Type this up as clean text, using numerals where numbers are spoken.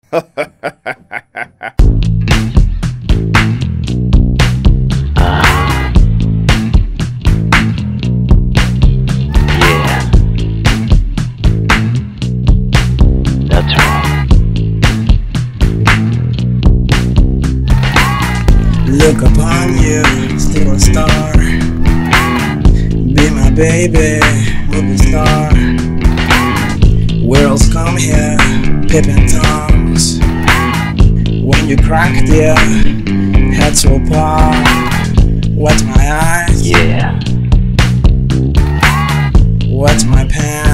Yeah, that's right. Look upon you, still a star. Be my baby, movie star. Worlds come here, peeping tongues. When you crack their heads so apart, wet my eyes, Yeah, wet my pants.